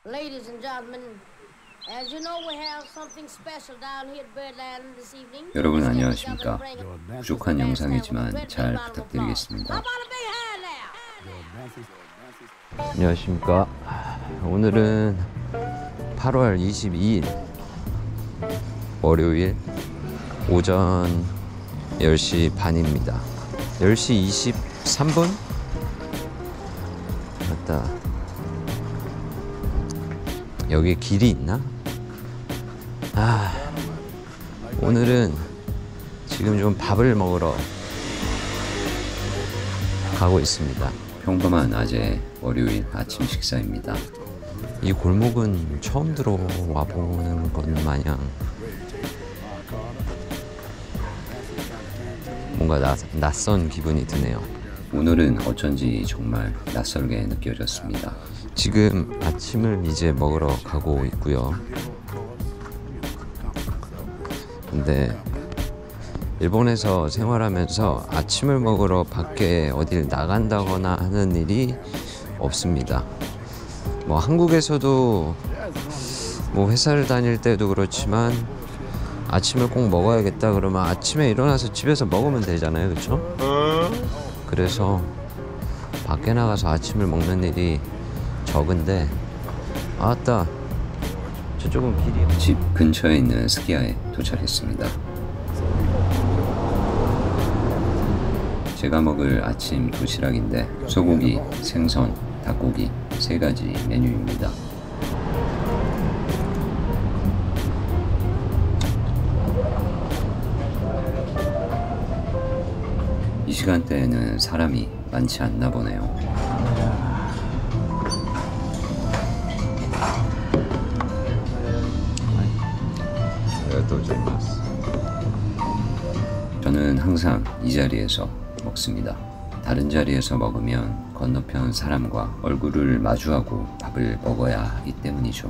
Ladies and gentlemen, as you know, we have something special down here at Birdland this evening. 여러분 안녕하십니까? 부족한 영상이지만 잘 부탁드리겠습니다. 안녕하십니까? 오늘은 8월 22일 월요일 오전 10시 반입니다. 10시 23분? 맞다. 여기에 길이 있나? 오늘은 지금 좀 밥을 먹으러 가고 있습니다. 평범한 낮의 월요일 아침 식사입니다. 이 골목은 처음 들어와 보는 것 마냥 뭔가 낯선 기분이 드네요. 오늘은 어쩐지 정말 낯설게 느껴졌습니다. 지금 아침을 이제 먹으러 가고 있고요. 근데 일본에서 생활하면서 아침을 먹으러 밖에 어딜 나간다거나 하는 일이 없습니다. 뭐 한국에서도 뭐 회사를 다닐 때도 그렇지만 아침을 꼭 먹어야겠다 그러면 아침에 일어나서 집에서 먹으면 되잖아요, 그렇죠? 그래서 밖에 나가서 아침을 먹는 일이 적은데, 아따, 저쪽은 길이. 집 근처에 있는 스키야에 도착했습니다. 제가 먹을 아침 도시락인데 소고기, 생선, 닭고기 3가지 메뉴입니다. 이 시간대에는 사람이 많지 않나 보네요. 저는 항상 이 자리에서 먹습니다. 다른 자리에서 먹으면 건너편 사람과 얼굴을 마주하고 밥을 먹어야 하기 때문이죠.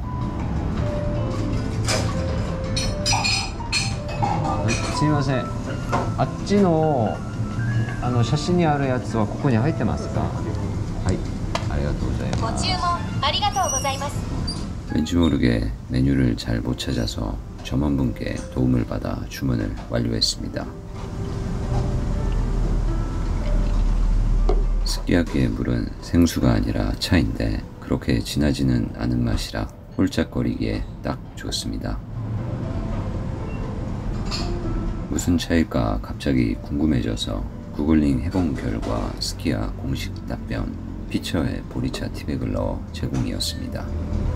すみません。あっちの写真にあるやつはここに入ってますか？はい、ありがとうございます。ご注文ありがとうございます。 왠지 모르게 메뉴를 잘 못 찾아서 점원분께 도움을 받아 주문을 완료했습니다. 스키야키의 물은 생수가 아니라 차인데 그렇게 진하지는 않은 맛이라 홀짝거리기에 딱 좋습니다. 무슨 차일까 갑자기 궁금해져서 구글링 해본 결과 스키야 공식 답변 피처에 보리차 티백을 넣어 제공이었습니다.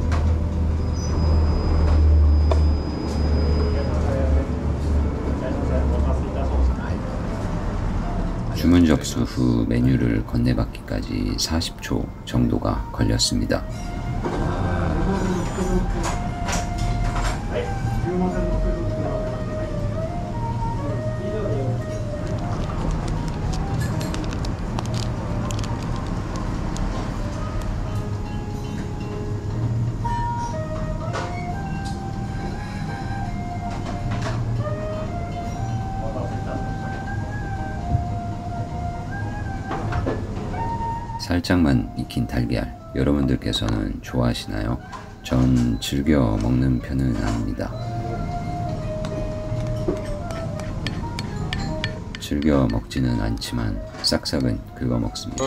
주문 접수 후 메뉴를 건네받기까지 40초 정도가 걸렸습니다. 살짝만 익힌 달걀, 여러분들께서는 좋아하시나요? 전 즐겨 먹는 편은 아닙니다. 즐겨 먹지는 않지만 싹싹은 긁어 먹습니다.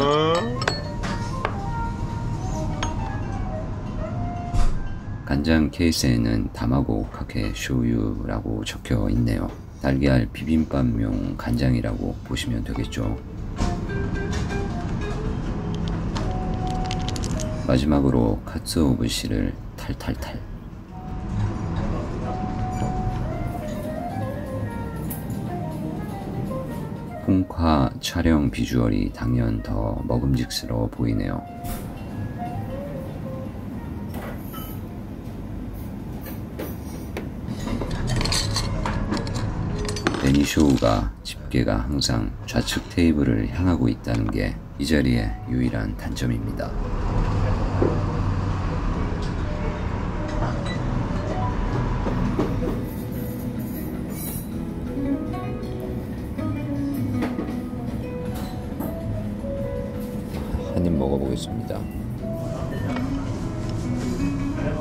간장 케이스에는 다마고 카케 쇼유라고 적혀 있네요. 달걀 비빔밥용 간장이라고 보시면 되겠죠. 마지막으로 카츠오부시를 탈탈탈. 홍화 촬영 비주얼이 당연 더 먹음직스러워 보이네요. 베니쇼우가 집게가 항상 좌측 테이블을 향하고 있다는 게 이 자리의 유일한 단점입니다. 한 입 먹어보겠습니다.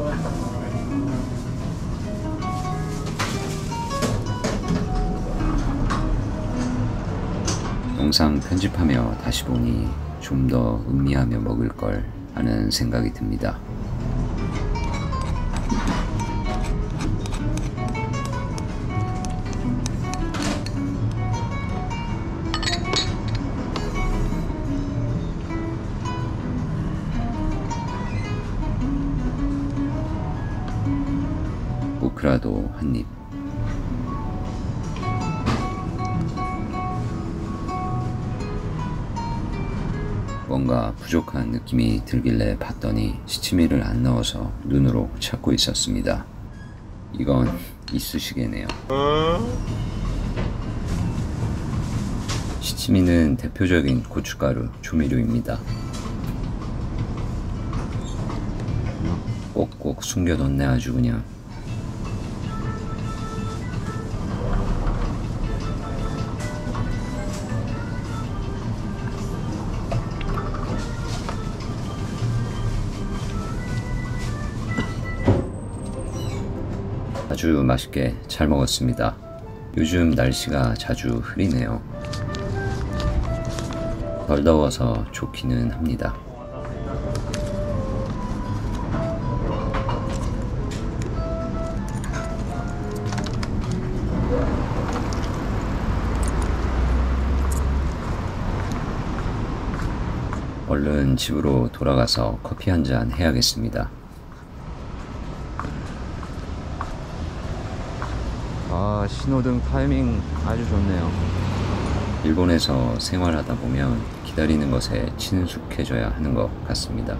영상 편집하며 다시 보니 좀 더 음미하며 먹을 걸 하는 생각이 듭니다. 오크라도 한입. 뭔가 부족한 느낌이 들길래 봤더니 시치미를 안 넣어서 눈으로 찾고 있었습니다. 이건 이쑤시개네요. 시치미는 대표적인 고춧가루 조미료입니다. 꼭꼭 숨겨뒀네 아주 그냥. 아주 맛있게 잘 먹었습니다. 요즘 날씨가 자주 흐리네요. 덜 더워서 좋기는 합니다. 얼른 집으로 돌아가서 커피 한잔 해야겠습니다. 아, 신호등 타이밍 아주 좋네요. 일본에서 생활하다 보면 기다리는 것에 친숙해져야 하는 것 같습니다.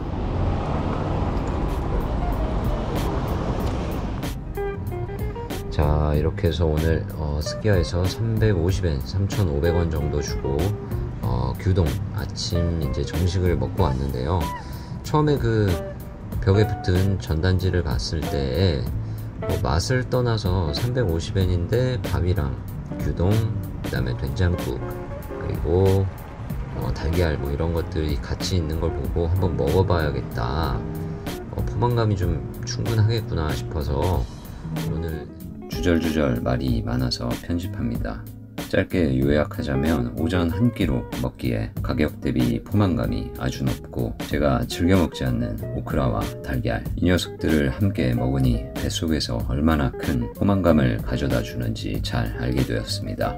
자, 이렇게 해서 오늘 스키야에서 350엔, 3,500원 정도 주고 규동 아침 이제 정식을 먹고 왔는데요. 처음에 그 벽에 붙은 전단지를 봤을 때 맛을 떠나서 350엔인데 밥이랑 규동, 그 다음에 된장국, 그리고 달걀 뭐 이런 것들이 같이 있는 걸 보고 한번 먹어봐야겠다, 포만감이 좀 충분하겠구나 싶어서 오늘 주절주절 말이 많아서 편집합니다. 짧게 요약하자면 오전 한 끼로 먹기에 가격 대비 포만감이 아주 높고, 제가 즐겨 먹지 않는 오크라와 달걀, 이 녀석들을 함께 먹으니 뱃속에서 얼마나 큰 포만감을 가져다 주는지 잘 알게 되었습니다.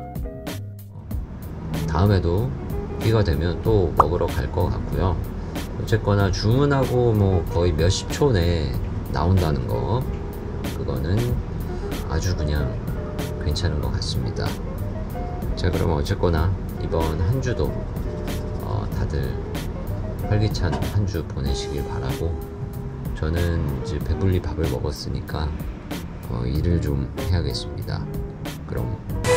다음에도 기회가 되면 또 먹으러 갈 것 같고요. 어쨌거나 주문하고 뭐 거의 몇십 초 내에 나온다는 거, 그거는 아주 그냥 괜찮은 것 같습니다. 자, 그럼 어쨌거나 이번 한 주도 다들 활기찬 한 주 보내시길 바라고, 저는 이제 배불리 밥을 먹었으니까 일을 좀 해야겠습니다. 그럼